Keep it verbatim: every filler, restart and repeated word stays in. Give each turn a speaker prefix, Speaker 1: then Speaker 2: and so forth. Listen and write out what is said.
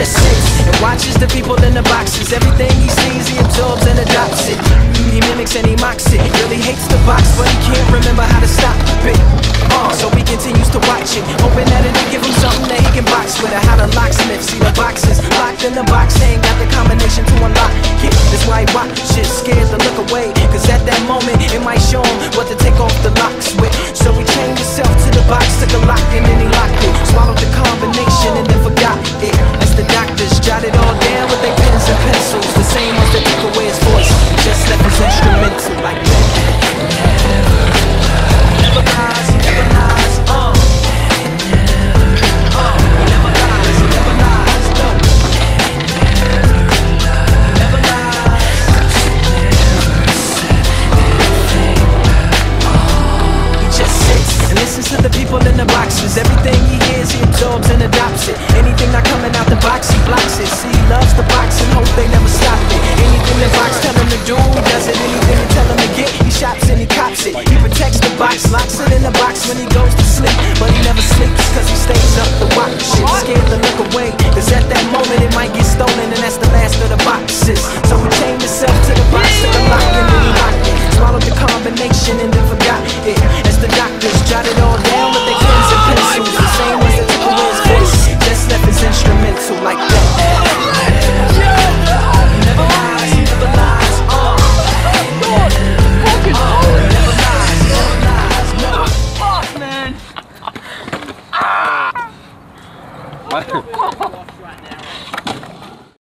Speaker 1: just sits and watches the people in the boxes. Everything he sees, he absorbs and adopts it. He mimics and he mocks it. Really hates the box, but he can't remember how to stop it. Uh, so he continues to watch it, hoping that it'll give him something that he can box with. Or how the locksmith see the boxes locked in the box, ain't got the combination to unlock it. That's why he watches, scared to look away, cause at that moment it might show him what to take off the locks with. So he chained himself to the box, took a lock and then he locked it. Swallowed the combination and then forgot it. As the doctors jotted all down with their pens and pencils, the same as they took away his voice, he just left his instrumental like that. Never lies, he never lies, uh. Uh, he never lies, he never lies, no. Never lies. He just sits and listens to the people in the boxes. Everything he hears, he absorbs and adopts it. Anything not coming out the box, he blocks it. See, he loves the box and hope they never stop it. Anything the box tell him to do, he does it. Anything they tell him to get, he shops and he cops it. He protects the box, locks it in the box when he goes to sleep. But he never sleeps cause he stays up to watch shit. Scared to look away, cause at that moment it might get stolen, and that's the last of the boxes.